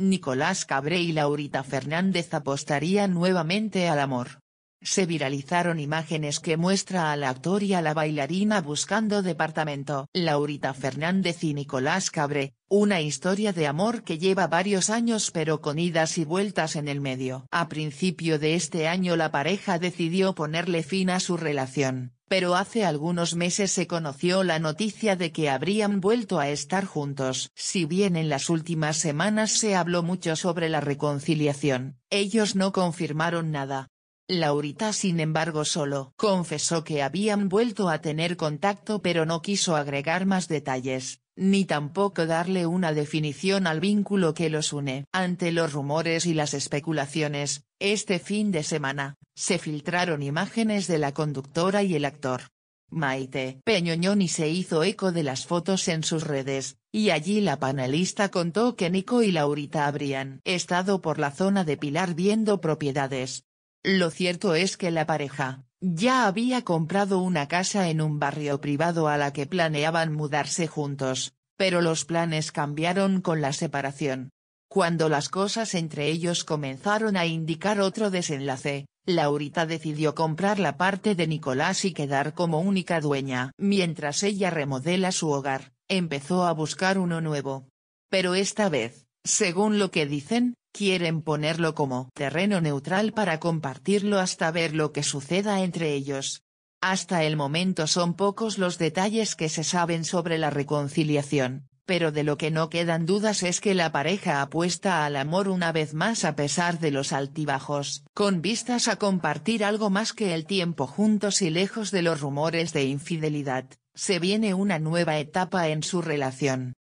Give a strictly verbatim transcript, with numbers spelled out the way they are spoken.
Nicolás Cabré y Laurita Fernández apostarían nuevamente al amor. Se viralizaron imágenes que muestra al actor y a la bailarina buscando departamento. Laurita Fernández y Nicolás Cabré, una historia de amor que lleva varios años pero con idas y vueltas en el medio. A principio de este año la pareja decidió ponerle fin a su relación, pero hace algunos meses se conoció la noticia de que habrían vuelto a estar juntos. Si bien en las últimas semanas se habló mucho sobre la reconciliación, ellos no confirmaron nada. Laurita sin embargo solo confesó que habían vuelto a tener contacto pero no quiso agregar más detalles, ni tampoco darle una definición al vínculo que los une. Ante los rumores y las especulaciones, este fin de semana, se filtraron imágenes de la conductora y el actor. Maite Peñoñoni se hizo eco de las fotos en sus redes, y allí la panelista contó que Nico y Laurita habrían estado por la zona de Pilar viendo propiedades. Lo cierto es que la pareja ya había comprado una casa en un barrio privado a la que planeaban mudarse juntos, pero los planes cambiaron con la separación. Cuando las cosas entre ellos comenzaron a indicar otro desenlace, Laurita decidió comprar la parte de Nicolás y quedar como única dueña. Mientras ella remodela su hogar, empezó a buscar uno nuevo. Pero esta vez, según lo que dicen, quieren ponerlo como terreno neutral para compartirlo hasta ver lo que suceda entre ellos. Hasta el momento son pocos los detalles que se saben sobre la reconciliación, pero de lo que no quedan dudas es que la pareja apuesta al amor una vez más a pesar de los altibajos. Con vistas a compartir algo más que el tiempo juntos y lejos de los rumores de infidelidad, se viene una nueva etapa en su relación.